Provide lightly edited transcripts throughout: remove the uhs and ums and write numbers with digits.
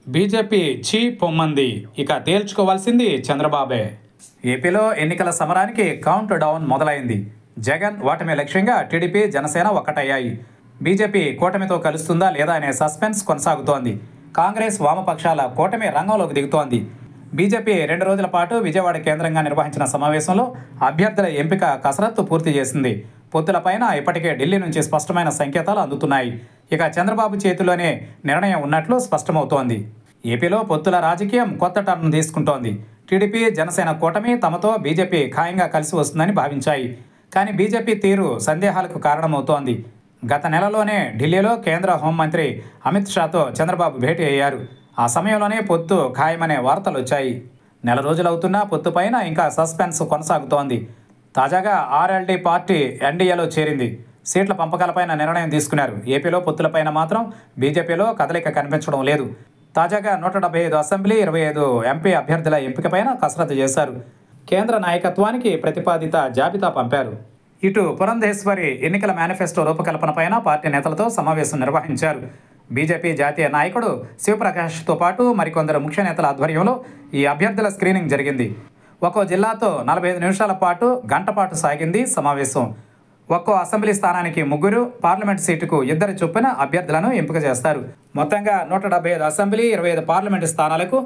BJP చీ పొమ్మంది, ఇక తేల్చుకోవాల్సింది చంద్రబాబే. ఏపీలో ఎన్నికల సమరానికి కౌంట్ డౌన్ మొదలైంది. జగన్ ఓటమి లక్ష్యంగా టీడీపీ జనసేన ఒక్కటయ్యాయి. బీజేపీ కూటమితో కలుస్తుందా లేదా అనే సస్పెన్స్ కొనసాగుతోంది. కాంగ్రెస్ వామపక్షాల కూటమి రంగంలోకి దిగుతోంది. బీజేపీ 2 రోజుల పాటు విజయవాడ కేంద్రంగా నిర్వహించిన సమావేశంలో అభ్యర్థుల ఎంపిక కసరత్తు పూర్తి చేసింది. పొత్తులపైన ఇప్పటికే ఢిల్లీ నుంచి స్పష్టమైన సంకేతాలు అందుతున్నాయి. ఇక చంద్రబాబు చేతిలోనే నిర్ణయం ఉన్నట్లు స్పష్టమవుతోంది. ఏపీలో పొత్తుల రాజకీయం కొత్త టర్న్ తీసుకుంటోంది. టీడీపీ జనసేన కూటమి తమతో బీజేపీ ఖాయంగా కలిసి వస్తుందని భావించాయి. కానీ బీజేపీ తీరు సందేహాలకు కారణమవుతోంది. గత నెలలోనే ఢిల్లీలో కేంద్ర హోంమంత్రి అమిత్ షాతో చంద్రబాబు భేటీ అయ్యారు. ఆ సమయంలోనే పొత్తు ఖాయమనే వార్తలు వచ్చాయి. నెల రోజులవుతున్నా పొత్తుపైన ఇంకా సస్పెన్స్ కొనసాగుతోంది. తాజాగా ఆర్ఎల్డీ పార్టీ ఎన్డీఏలో చేరింది. సీట్ల పంపకాలపైన నిర్ణయం తీసుకున్నారు. ఏపీలో పొత్తులపైన మాత్రం బీజేపీలో కదలిక కనిపించడం లేదు. తాజాగా 175 అసెంబ్లీ 25 ఎంపీ అభ్యర్థుల ఎంపికపైన కసరత్తు చేశారు. కేంద్ర నాయకత్వానికి ప్రతిపాదిత జాబితా పంపారు. ఇటు పురంధేశ్వరి ఎన్నికల మేనిఫెస్టో రూపకల్పనపైన పార్టీ నేతలతో సమావేశం నిర్వహించారు. బీజేపీ జాతీయ నాయకుడు శివప్రకాష్తో పాటు మరికొందరు ముఖ్య నేతల ఆధ్వర్యంలో ఈ అభ్యర్థుల స్క్రీనింగ్ జరిగింది. ఒక్కో జిల్లాతో 45 నిమిషాల పాటు గంట పాటు సాగింది సమావేశం. ఒక్కో అసెంబ్లీ స్థానానికి 3, పార్లమెంట్ సీటుకు 2 చొప్పున అభ్యర్థులను ఎంపిక చేస్తారు. మొత్తంగా 175 అసెంబ్లీ 25 పార్లమెంటు స్థానాలకు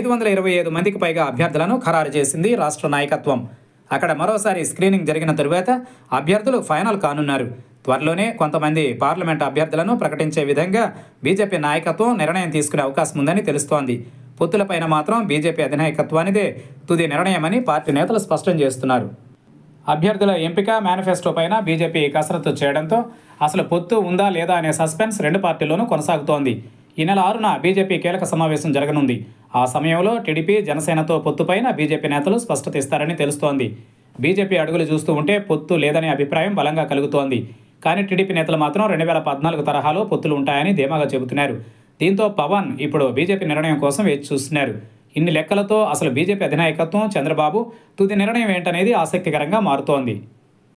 525 మందికి పైగా అభ్యర్థులను ఖరారు చేసింది రాష్ట్ర నాయకత్వం. అక్కడ మరోసారి స్క్రీనింగ్ జరిగిన తరువాత అభ్యర్థులు ఫైనల్ కానున్నారు. త్వరలోనే కొంతమంది పార్లమెంట్ అభ్యర్థులను ప్రకటించే విధంగా బీజేపీ నాయకత్వం నిర్ణయం తీసుకునే అవకాశం ఉందని తెలుస్తోంది. పొత్తులపైన మాత్రం బీజేపీ అధినాయకత్వానిదే తుది నిర్ణయమని పార్టీ నేతలు స్పష్టం చేస్తున్నారు. అభ్యర్థుల ఎంపిక మేనిఫెస్టో పైన బీజేపీ కసరత్తు చేయడంతో అసలు పొత్తు ఉందా లేదా అనే సస్పెన్స్ 2 పార్టీల్లోనూ కొనసాగుతోంది. ఈ నెల 6న బీజేపీ కీలక సమావేశం జరగనుంది. ఆ సమయంలో టీడీపీ జనసేనతో పొత్తుపైన బీజేపీ నేతలు స్పష్టత ఇస్తారని తెలుస్తోంది. బీజేపీ అడుగులు చూస్తూ ఉంటే పొత్తు లేదనే అభిప్రాయం బలంగా కలుగుతోంది. కానీ టీడీపీ నేతలు మాత్రం 2014 తరహాలో పొత్తులు ఉంటాయని ధీమాగా చెబుతున్నారు. దీంతో పవన్ ఇప్పుడు బీజేపీ నిర్ణయం కోసం వేచి చూస్తున్నారు. ఇన్ని లెక్కలతో అసలు బీజేపీ అధినాయకత్వం చంద్రబాబు తుది నిర్ణయం ఏంటనేది ఆసక్తికరంగా మారుతోంది.